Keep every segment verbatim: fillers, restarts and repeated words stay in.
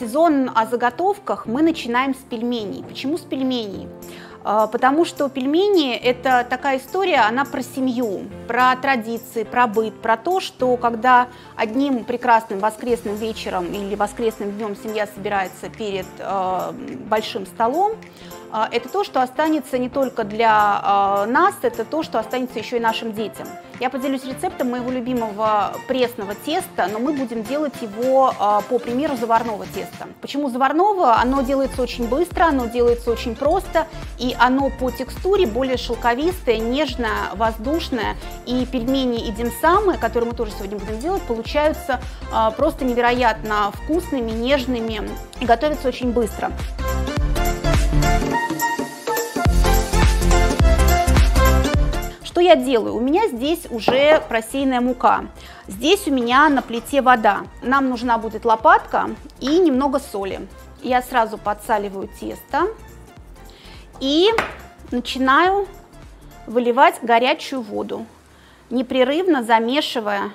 сезон о заготовках мы начинаем с пельменей. Почему с пельменей? Потому что пельмени – это такая история, она про семью, про традиции, про быт, про то, что когда одним прекрасным воскресным вечером или воскресным днем семья собирается перед э, большим столом, э, это то, что останется не только для э, нас, это то, что останется еще и нашим детям. Я поделюсь рецептом моего любимого пресного теста, но мы будем делать его э, по примеру заварного теста. Почему заварного? Оно делается очень быстро, оно делается очень просто, и оно по текстуре более шелковистое, нежное, воздушное. И пельмени и димсамы, которые мы тоже сегодня будем делать, получаются э, просто невероятно вкусными, нежными и готовятся очень быстро. Что я делаю? У меня здесь уже просеянная мука. Здесь у меня на плите вода. Нам нужна будет лопатка и немного соли. Я сразу подсаливаю тесто и начинаю выливать горячую воду, непрерывно замешивая.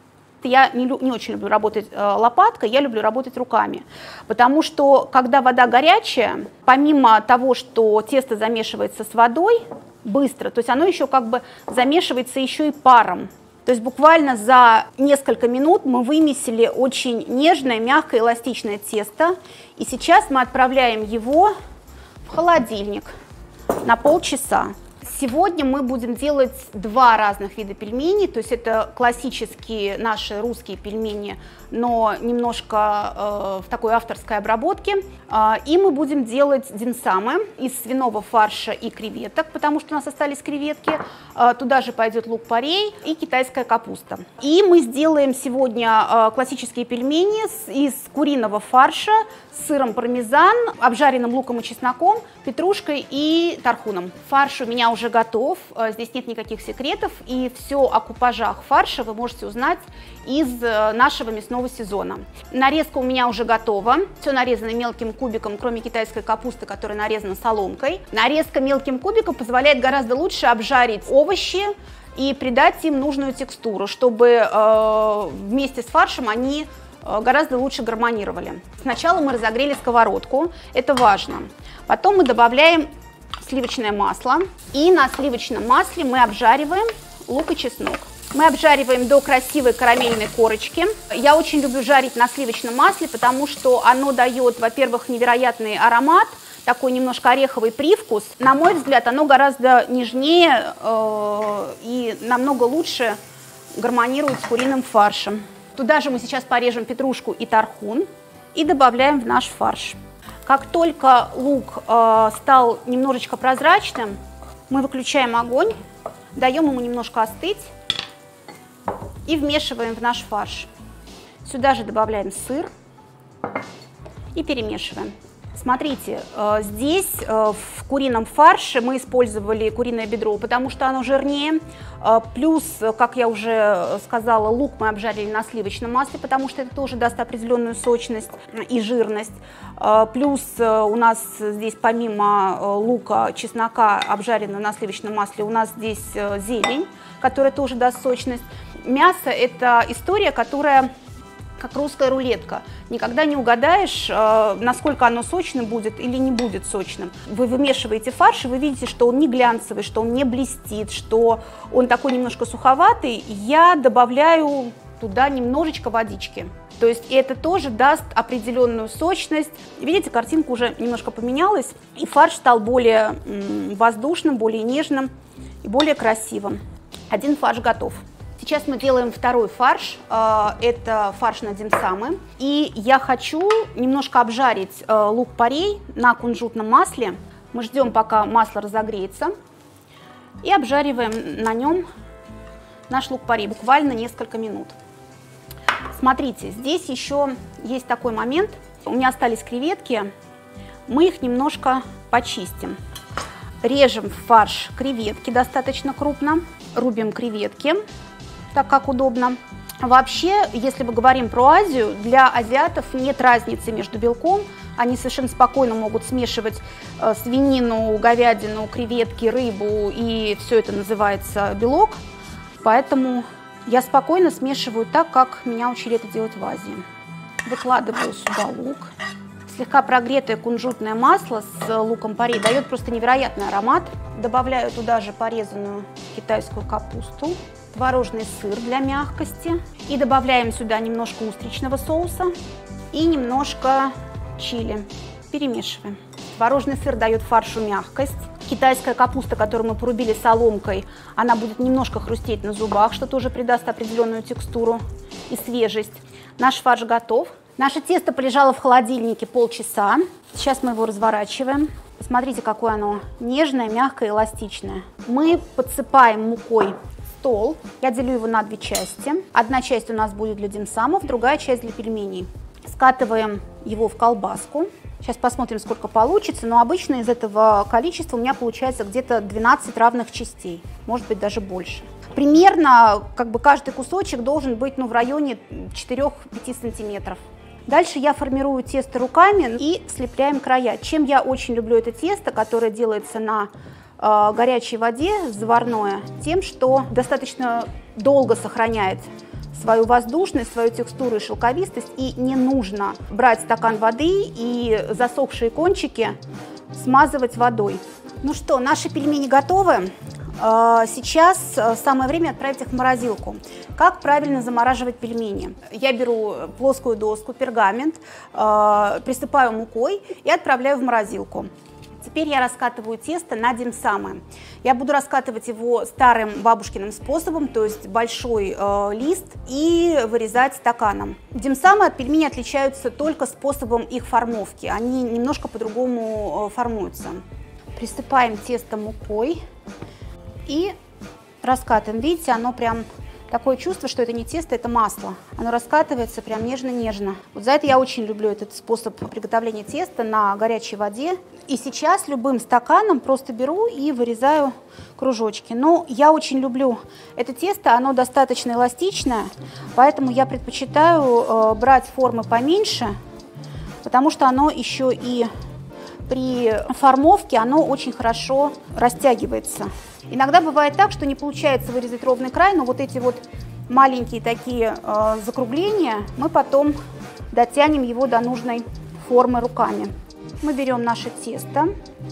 Я не, не очень люблю работать э, лопаткой, я люблю работать руками, потому что когда вода горячая, помимо того, что тесто замешивается с водой быстро, то есть оно еще как бы замешивается еще и паром. То есть буквально за несколько минут мы вымесили очень нежное, мягкое, эластичное тесто, и сейчас мы отправляем его в холодильник на полчаса. Сегодня мы будем делать два разных вида пельменей, то есть это классические наши русские пельмени, но немножко э, в такой авторской обработке. Э, и мы будем делать димсамы из свиного фарша и креветок, потому что у нас остались креветки. Э, туда же пойдет лук-порей и китайская капуста. И мы сделаем сегодня э, классические пельмени с, из куриного фарша с сыром пармезан, обжаренным луком и чесноком, петрушкой и тархуном. Фарш у меня уже готов, здесь нет никаких секретов, и все о купажах фарша вы можете узнать из нашего мясного сезона. Нарезка у меня уже готова, все нарезано мелким кубиком, кроме китайской капусты, которая нарезана соломкой. Нарезка мелким кубиком позволяет гораздо лучше обжарить овощи и придать им нужную текстуру, чтобы э, вместе с фаршем они гораздо лучше гармонировали. Сначала мы разогрели сковородку, это важно. Потом мы добавляем сливочное масло, и на сливочном масле мы обжариваем лук и чеснок. Мы обжариваем до красивой карамельной корочки. Я очень люблю жарить на сливочном масле, потому что оно дает, во-первых, невероятный аромат, такой немножко ореховый привкус. На мой взгляд, оно гораздо нежнее э, и намного лучше гармонирует с куриным фаршем. Туда же мы сейчас порежем петрушку и тархун и добавляем в наш фарш. Как только лук э, стал немножечко прозрачным, мы выключаем огонь, даем ему немножко остыть и вмешиваем в наш фарш. Сюда же добавляем сыр и перемешиваем. Смотрите, здесь в курином фарше мы использовали куриное бедро, потому что оно жирнее. Плюс, как я уже сказала, лук мы обжарили на сливочном масле, потому что это тоже даст определенную сочность и жирность. Плюс у нас здесь помимо лука, чеснока, обжаренного на сливочном масле, у нас здесь зелень, которая тоже даст сочность. Мясо – это история, которая как русская рулетка. Никогда не угадаешь, насколько оно сочным будет или не будет сочным. Вы вымешиваете фарш, и вы видите, что он не глянцевый, что он не блестит, что он такой немножко суховатый. Я добавляю туда немножечко водички. То есть это тоже даст определенную сочность. Видите, картинка уже немножко поменялась, и фарш стал более воздушным, более нежным и более красивым. Один фарш готов. Сейчас мы делаем второй фарш, это фарш на димсамы. И я хочу немножко обжарить лук-порей на кунжутном масле. Мы ждем, пока масло разогреется, и обжариваем на нем наш лук-порей буквально несколько минут. Смотрите, здесь еще есть такой момент. У меня остались креветки, мы их немножко почистим. Режем в фарш креветки достаточно крупно, рубим креветки так, как удобно. Вообще, если мы говорим про Азию, для азиатов нет разницы между белком. Они совершенно спокойно могут смешивать э, свинину, говядину, креветки, рыбу, и все это называется белок. Поэтому я спокойно смешиваю так, как меня учили это делать в Азии. Выкладываю сюда лук. Слегка прогретое кунжутное масло с луком порей дает просто невероятный аромат. Добавляю туда же порезанную китайскую капусту, творожный сыр для мягкости. И добавляем сюда немножко устричного соуса и немножко чили. Перемешиваем. Творожный сыр дает фаршу мягкость. Китайская капуста, которую мы порубили соломкой, она будет немножко хрустеть на зубах, что тоже придаст определенную текстуру и свежесть. Наш фарш готов. Наше тесто полежало в холодильнике полчаса. Сейчас мы его разворачиваем. Смотрите, какое оно нежное, мягкое, эластичное. Мы подсыпаем мукой стол. Я делю его на две части. Одна часть у нас будет для димсамов, другая часть для пельменей. Скатываем его в колбаску. Сейчас посмотрим, сколько получится, но обычно из этого количества у меня получается где-то двенадцать равных частей, может быть даже больше. Примерно как бы каждый кусочек должен быть ну, в районе четырёх-пяти сантиметров. Дальше я формирую тесто руками и слепляем края. Чем я очень люблю это тесто, которое делается на э, горячей воде, заварное, тем, что достаточно долго сохраняет свою воздушность, свою текстуру и шелковистость, и не нужно брать стакан воды и засохшие кончики смазывать водой. Ну что, наши пельмени готовы. Сейчас самое время отправить их в морозилку. Как правильно замораживать пельмени? Я беру плоскую доску, пергамент, присыпаю мукой и отправляю в морозилку. Теперь я раскатываю тесто на димсамы. Я буду раскатывать его старым бабушкиным способом, то есть большой э, лист, и вырезать стаканом. Димсамы от пельменей отличаются только способом их формовки. Они немножко по-другому э, формуются. Присыпаем тесто мукой и раскатываем. Видите, оно прям такое чувство, что это не тесто, это масло. Оно раскатывается прям нежно-нежно. Вот за это я очень люблю этот способ приготовления теста на горячей воде. И сейчас любым стаканом просто беру и вырезаю кружочки. Но я очень люблю это тесто, оно достаточно эластичное, поэтому я предпочитаю э, брать формы поменьше, потому что оно еще и при формовке оно очень хорошо растягивается. Иногда бывает так, что не получается вырезать ровный край, но вот эти вот маленькие такие э, закругления мы потом дотянем его до нужной формы руками. Мы берем наше тесто,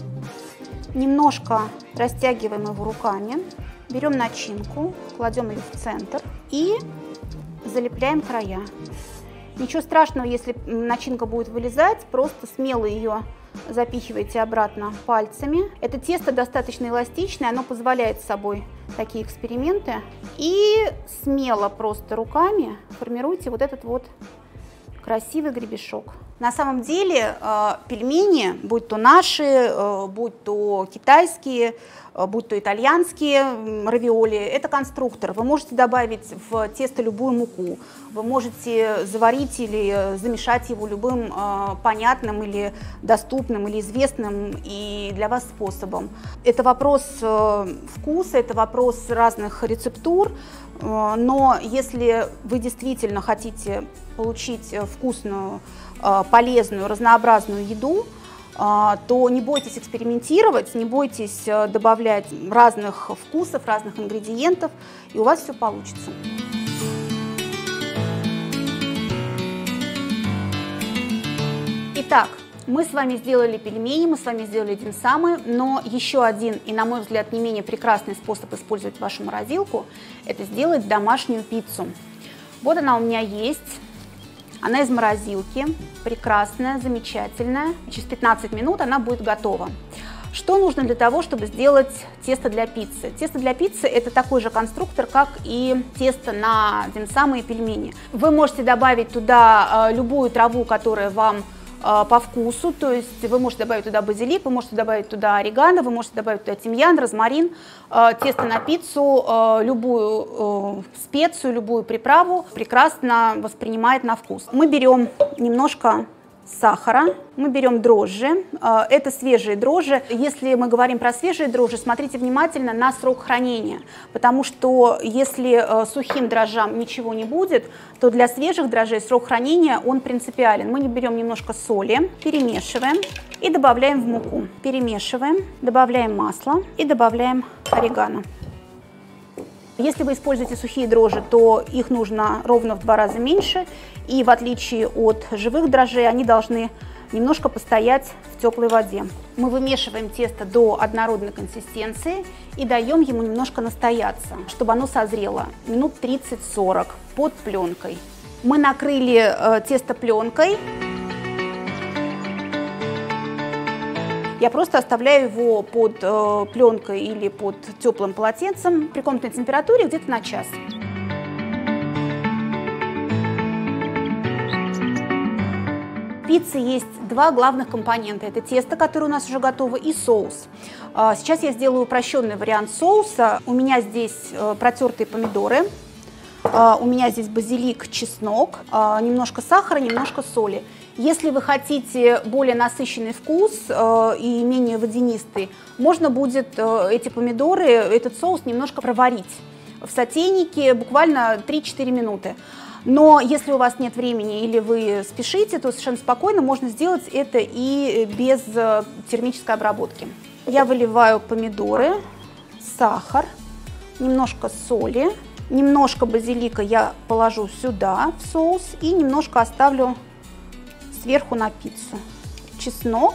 немножко растягиваем его руками, берем начинку, кладем ее в центр и залепляем края. Ничего страшного, если начинка будет вылезать, просто смело ее запихивайте обратно пальцами. Это тесто достаточно эластичное, оно позволяет с собой такие эксперименты. И смело просто руками формируйте вот этот вот красивый гребешок. На самом деле э, пельмени, будь то наши, э, будь то китайские, э, будь то итальянские равиоли, это конструктор. Вы можете добавить в тесто любую муку, вы можете заварить или замешать его любым э, понятным или доступным или известным и для вас способом. Это вопрос э, вкуса, это вопрос разных рецептур. Но если вы действительно хотите получить вкусную, полезную, разнообразную еду, то не бойтесь экспериментировать, не бойтесь добавлять разных вкусов, разных ингредиентов, и у вас все получится. Итак, мы с вами сделали пельмени, мы с вами сделали димсамы, но еще один и, на мой взгляд, не менее прекрасный способ использовать вашу морозилку – это сделать домашнюю пиццу. Вот она у меня есть, она из морозилки, прекрасная, замечательная. Через пятнадцать минут она будет готова. Что нужно для того, чтобы сделать тесто для пиццы? Тесто для пиццы – это такой же конструктор, как и тесто на димсамы и пельмени. Вы можете добавить туда любую траву, которая вам по вкусу, то есть вы можете добавить туда базилик, вы можете добавить туда орегано, вы можете добавить туда тимьян, розмарин, тесто на пиццу, любую специю, любую приправу прекрасно воспринимает на вкус. Мы берем немножко сахара, мы берем дрожжи, это свежие дрожжи. Если мы говорим про свежие дрожжи, смотрите внимательно на срок хранения, потому что если сухим дрожжам ничего не будет, то для свежих дрожжей срок хранения он принципиален. Мы берем немножко соли, перемешиваем и добавляем в муку. Перемешиваем, добавляем масло и добавляем орегано. Если вы используете сухие дрожжи, то их нужно ровно в два раза меньше, и в отличие от живых дрожжей, они должны немножко постоять в теплой воде. Мы вымешиваем тесто до однородной консистенции и даем ему немножко настояться, чтобы оно созрело минут тридцать-сорок под пленкой. Мы накрыли э, тесто пленкой. Я просто оставляю его под э, пленкой или под теплым полотенцем при комнатной температуре где-то на час. В пицце есть два главных компонента. Это тесто, которое у нас уже готово, и соус. Сейчас я сделаю упрощенный вариант соуса. У меня здесь протертые помидоры, у меня здесь базилик, чеснок, немножко сахара, немножко соли. Если вы хотите более насыщенный вкус и менее водянистый, можно будет эти помидоры, этот соус немножко проварить в сотейнике буквально три-четыре минуты. Но если у вас нет времени или вы спешите, то совершенно спокойно можно сделать это и без термической обработки. Я выливаю помидоры, сахар, немножко соли, немножко базилика я положу сюда в соус и немножко оставлю сверху на пиццу. Чеснок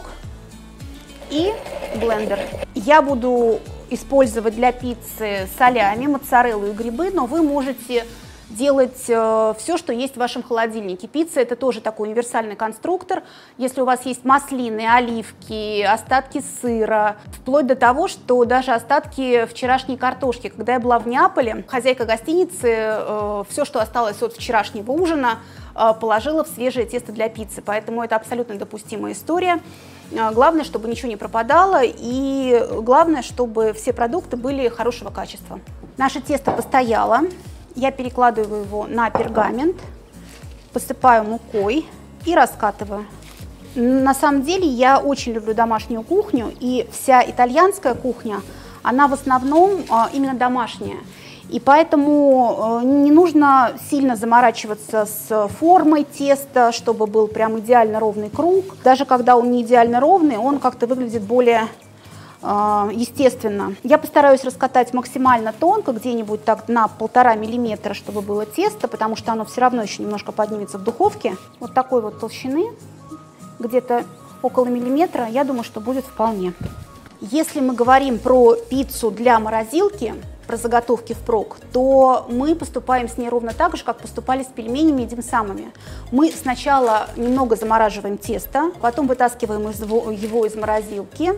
и блендер. Я буду использовать для пиццы солями, моцареллу и грибы, но вы можете делать э, все, что есть в вашем холодильнике. Пицца — это тоже такой универсальный конструктор. Если у вас есть маслины, оливки, остатки сыра, вплоть до того, что даже остатки вчерашней картошки. Когда я была в Неаполе, хозяйка гостиницы э, все, что осталось от вчерашнего ужина, э, положила в свежее тесто для пиццы. Поэтому это абсолютно допустимая история. Э, главное, чтобы ничего не пропадало, и главное, чтобы все продукты были хорошего качества. Наше тесто постояло. Я перекладываю его на пергамент, посыпаю мукой и раскатываю. На самом деле я очень люблю домашнюю кухню, и вся итальянская кухня, она в основном именно домашняя. И поэтому не нужно сильно заморачиваться с формой теста, чтобы был прям идеально ровный круг. Даже когда он не идеально ровный, он как-то выглядит более естественно. Я постараюсь раскатать максимально тонко, где-нибудь так на полтора миллиметра, чтобы было тесто, потому что оно все равно еще немножко поднимется в духовке. Вот такой вот толщины, где-то около миллиметра, я думаю, что будет вполне. Если мы говорим про пиццу для морозилки, про заготовки впрок, то мы поступаем с ней ровно так же, как поступали с пельменями и димсамами. Мы сначала немного замораживаем тесто, потом вытаскиваем его из морозилки,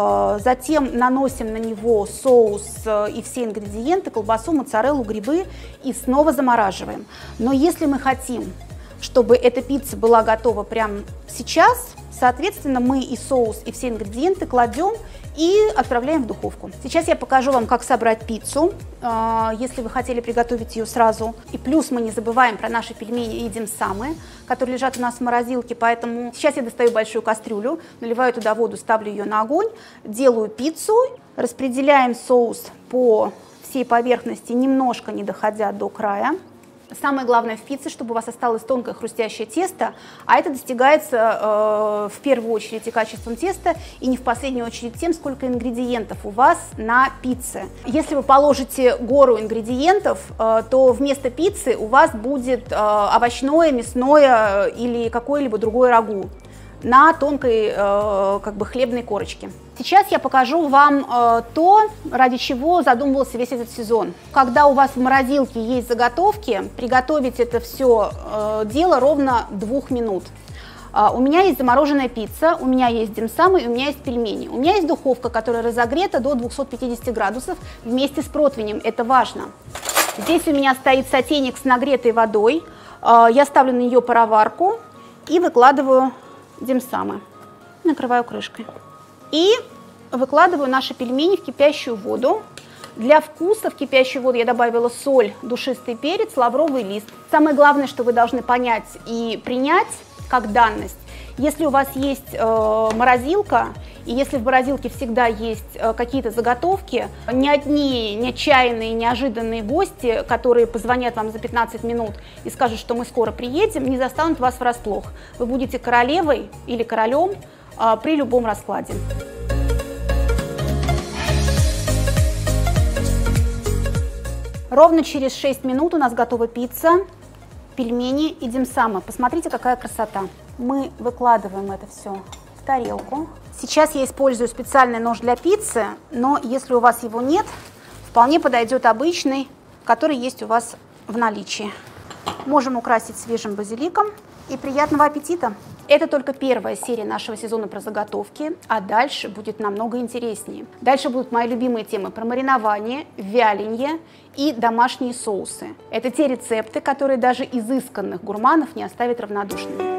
затем наносим на него соус и все ингредиенты, колбасу, моцареллу, грибы, и снова замораживаем. Но если мы хотим, чтобы эта пицца была готова прямо сейчас, соответственно, мы и соус, и все ингредиенты кладем и отправляем в духовку. Сейчас я покажу вам, как собрать пиццу, если вы хотели приготовить ее сразу. И плюс мы не забываем про наши пельмени и димсамы, которые лежат у нас в морозилке. Поэтому сейчас я достаю большую кастрюлю, наливаю туда воду, ставлю ее на огонь, делаю пиццу, распределяем соус по всей поверхности, немножко не доходя до края. Самое главное в пицце, чтобы у вас осталось тонкое хрустящее тесто, а это достигается э, в первую очередь и качеством теста, и не в последнюю очередь тем, сколько ингредиентов у вас на пицце. Если вы положите гору ингредиентов, э, то вместо пиццы у вас будет э, овощное, мясное или какое-либо другое рагу на тонкой э, как бы хлебной корочке. Сейчас я покажу вам э, то, ради чего задумывался весь этот сезон. Когда у вас в морозилке есть заготовки, приготовить это все э, дело ровно двух минут. Э, у меня есть замороженная пицца, у меня есть димсамы и у меня есть пельмени. У меня есть духовка, которая разогрета до двухсот пятидесяти градусов вместе с противнем, это важно. Здесь у меня стоит сотейник с нагретой водой, э, я ставлю на нее пароварку и выкладываю димсамы, накрываю крышкой. И выкладываю наши пельмени в кипящую воду. Для вкуса в кипящую воду я добавила соль, душистый перец, лавровый лист. Самое главное, что вы должны понять и принять как данность. Если у вас есть э, морозилка, и если в морозилке всегда есть э, какие-то заготовки, ни одни нечаянные, неожиданные гости, которые позвонят вам за пятнадцать минут и скажут, что мы скоро приедем, не застанут вас врасплох. Вы будете королевой или королем э, при любом раскладе. Ровно через шесть минут у нас готова пицца, пельмени и димсамы. Посмотрите, какая красота. Мы выкладываем это все в тарелку. Сейчас я использую специальный нож для пиццы, но если у вас его нет, вполне подойдет обычный, который есть у вас в наличии. Можем украсить свежим базиликом. И приятного аппетита! Это только первая серия нашего сезона про заготовки, а дальше будет намного интереснее. Дальше будут мои любимые темы про маринование, вяленье и домашние соусы. Это те рецепты, которые даже изысканных гурманов не оставят равнодушными.